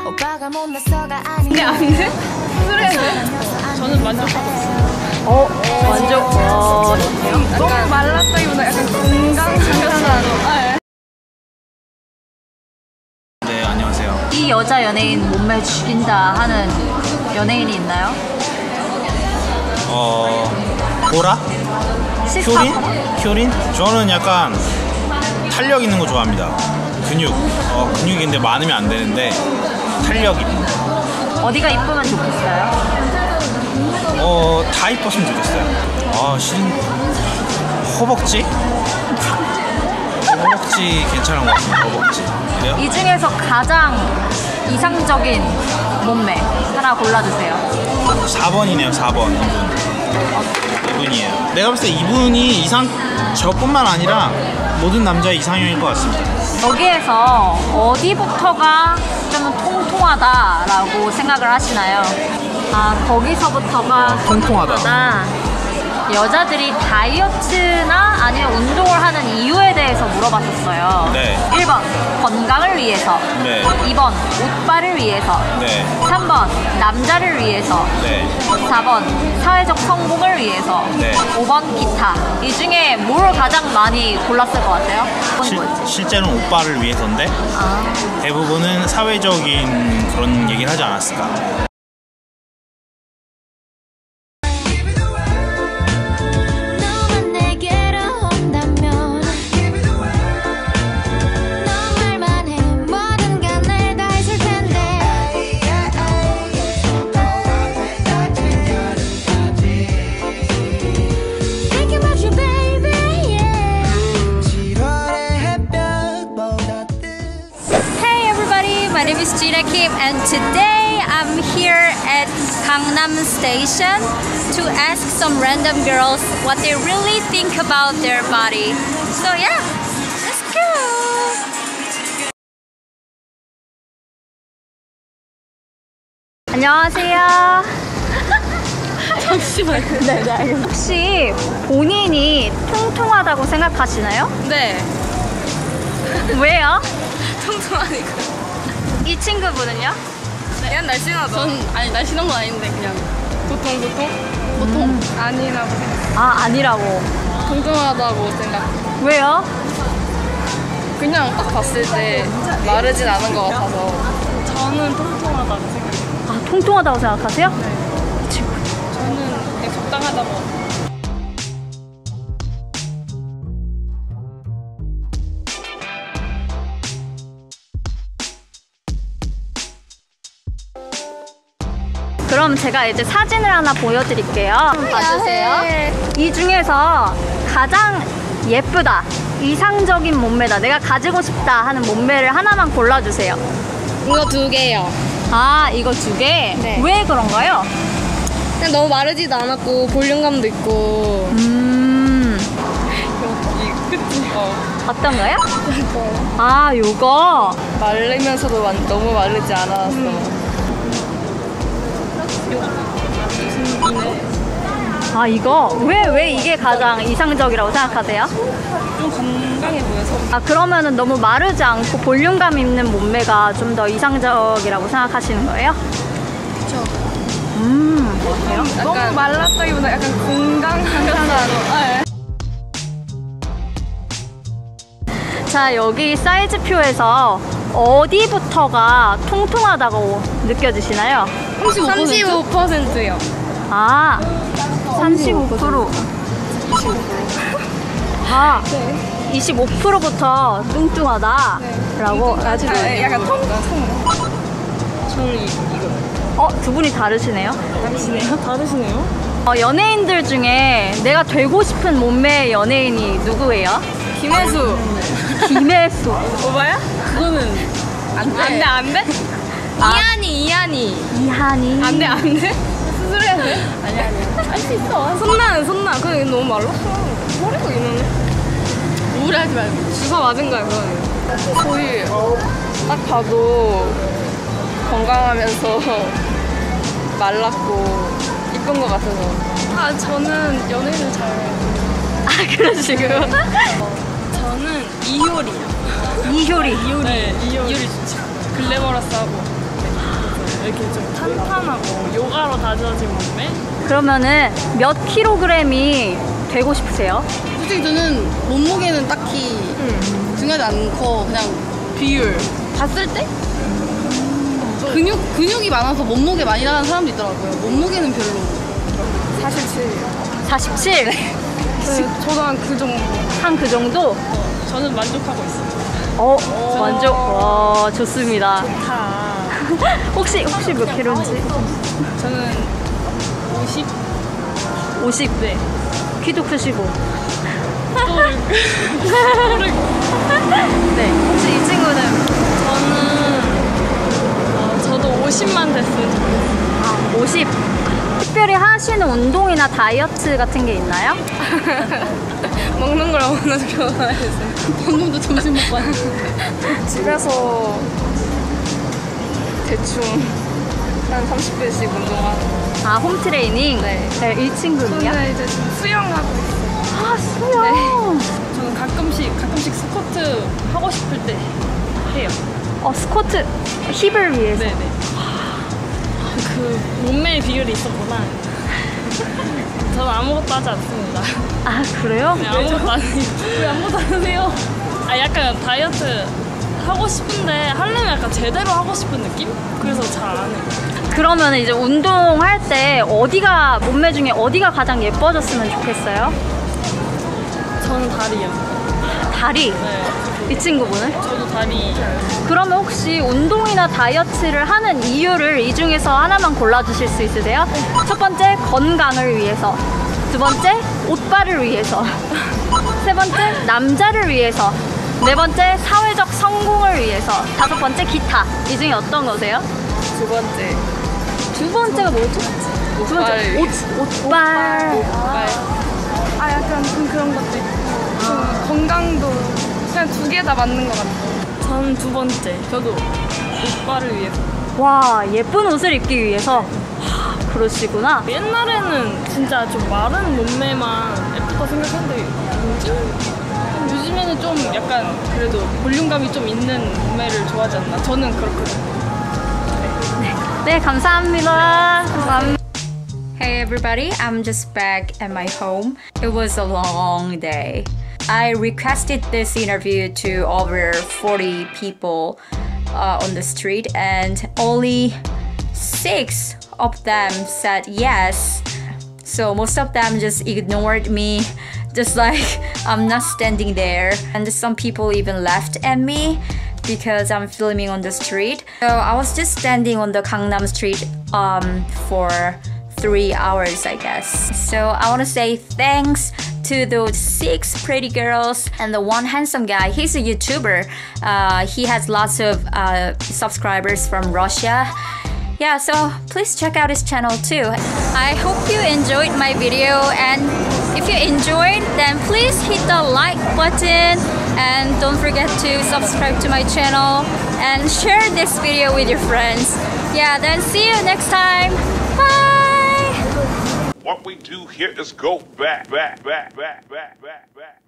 근데 안 돼? 스트레스? 저는 만족하고 있어요. 만족. 너무 말랐다기보다 약간 건강하잖아. 네, 안녕하세요. 이 여자 연예인 몸매 죽인다 하는 연예인이 있나요? 보라? 시스타. 효린? 저는 약간 탄력 있는 거 좋아합니다. 근육인데 많으면 안 되는데 탄력 있는 거. 어디가 이쁘면 좋겠어요? 다 이뻤으면 좋겠어요. 허벅지? 허벅지 괜찮은 것 같습니다. 허벅지. 그래요? 이 중에서 가장 이상적인 몸매 하나 골라주세요. 4번이네요. 4번 이분이에요. 내가 봤을 때 이분이 저뿐만 아니라 모든 남자의 이상형일 것 같습니다. 여기에서 어디부터가 좀 통통하다라고 생각을 하시나요? 거기서부터가 통통하다. 여자들이 다이어트나 아니면 운동을 하는 이유에 대해서 물어봤었어요. 네. 1번 건강을 위해서, 네. 2번 옷빨을 위해서, 네. 3번 남자를 위해서, 네. 4번 사회적 성공을 위해서, 네. 5번 기타. 이 중에 뭘 가장 많이 골랐을 것 같아요? 실제는 오빠를 위해서인데 대부분은 사회적인 그런 얘기를 하지 않았을까. My name is Gina Kim and today I'm here at Gangnam Station to ask some random girls what they really think about their body. So yeah, let's go! 안녕하세요. 잠시만요. 네, 알겠습니다. 혹시 본인이 통통하다고 생각하시나요? 네. 왜요? 통통하니까. 이 친구분은요? 그냥 날씬하다. 아니 날씬한 건 아닌데 그냥 보통 아니라고 생각. 아니라고. 통통하다고 생각. 왜요? 그냥 딱 봤을 때 마르진 않은 것 같아서. 저는 통통하다고 생각해요. 통통하다고 생각하세요? 네. 저는 그냥 적당하다고. 그럼 제가 이제 사진을 하나 보여드릴게요. 한번 봐주세요. 이 중에서 가장 예쁘다, 이상적인 몸매다, 내가 가지고 싶다 하는 몸매를 하나만 골라주세요. 이거 2개요. 이거 2개? 네. 왜 그런가요? 그냥 너무 마르지도 않았고 볼륨감도 있고. 그치? 어떤가요? 요거. 마르면서도 너무 마르지 않았어. 이거 왜 이게 가장 이상적이라고 생각하세요? 좀 건강해 보여서. 그러면은 너무 마르지 않고 볼륨감 있는 몸매가 좀 더 이상적이라고 생각하시는 거예요? 그쵸. 어때요? 너무 말랐다기보다 약간 건강하잖아. 자, 여기 사이즈표에서 어디부터가 통통하다고 느껴지시나요? 35%요. 35%. 25%부터 뚱뚱하다라고. 약간 통통. 저는 이거. 두 분이 다르시네요? 다르시네요? 연예인들 중에 내가 되고 싶은 몸매의 연예인이 누구예요? 김혜수. 김혜수. 오바야? 그거는 안 돼? 이한이. 이한이. 안 돼? 수술해야 돼? 아니. 할 수 있어. 손나. 그게 너무 말랐어. 허리가 이러네. 우울하지 말고. 주사 맞은 거야, 그거는. 거의 딱 봐도 건강하면서 말랐고 이쁜 것 같아서. 저는 연예인을 잘. 그러시고요. 저는 이효리요. 이효리. 네, 이효리 좋죠. 글래머러스하고. 이렇게 좀 탄탄하고 요가로 다져진 몸매? 그러면은 몇 킬로그램이 되고 싶으세요? 솔직히 저는 몸무게는 딱히 중요하지 않고 그냥 비율 봤을 때 근육이 많아서 몸무게 많이 나가는 사람도 있더라고요. 몸무게는 별로. 47이요. 47? 저도 한 그 정도. 한 그 정도? 저는 만족하고 있어요. 만족. 와, 좋습니다. 다. 혹시 몇 킬로인지? 저는 50. 50. 네. 키도 크시고. 또를. 네. 혹시 이 친구는? 저도 50만 됐으면 좋겠어요. 50. 특별히 하시는 운동이나 다이어트 같은 게 있나요? 먹는 걸 워낙 좋아해서. 방금도 점심 먹고 왔는데. 집에서 대충 한 30분씩 운동하고. 홈트레이닝? 네. 이 친구는요? 저는 이제 지금 수영하고 있어요. 수영! 저는 가끔씩 스쿼트 하고 싶을 때 해요. 스쿼트 힙을 위해서. 네네. 그 몸매의 비율이 있었구나. 저는 아무것도 하지 않습니다. 아, 그래요? 네, 아무것도 안 해요. 왜 아무것도 안 하세요? 약간 다이어트 하고 싶은데 하려면 약간 제대로 하고 싶은 느낌? 그래서 잘 안 해요. 그러면 이제 운동할 때 몸매 중에 어디가 가장 예뻐졌으면 좋겠어요? 저는 다리요. 다리? 네. 이 친구분은? 저도 다리. 그러면 혹시 운동이나 다이어트를 하는 이유를 이 중에서 하나만 골라주실 수 있으세요? 첫 번째, 건강을 위해서. 두 번째, 옷빨을 위해서. 세 번째, 남자를 위해서. 네 번째, 사회적 성공을 위해서. 다섯 번째, 기타. 이 중에 어떤 거세요? 두 번째. 두 번째가 뭐였죠? 두 번째, 옷빨. 약간 좀 그런 것도 있고. 좀 건강도 그냥 두 개 다 맞는 것 같아요. 저는 두 번째. 저도 옷빨을 위해서. 와, 예쁜 옷을 입기 위해서. 그러시구나. 옛날에는 진짜 좀 마른 몸매만 예쁘다 생각했는데 요즘에는 좀 약간 그래도 볼륨감이 좀 있는 몸매를 좋아하지 않나? 저는 그렇거든요. 네, 감사합니다. Hey everybody, I'm just back at my home. It was a long day. I requested this interview to over 40 people on the street and only 6 of them said yes. So most of them just ignored me, just like I'm not standing there. And some people even laughed at me because I'm filming on the street. So I was just standing on the Gangnam Street for 3 hours, I guess. So I want to say thanks to those 6 pretty girls and the one handsome guy. He's a YouTuber. He has lots of subscribers from Russia. Yeah, so please check out his channel too. I hope you enjoyed my video, and if you enjoyed, then please hit the like button and don't forget to subscribe to my channel and share this video with your friends. Yeah, then see you next time. Bye! What we do here is go back.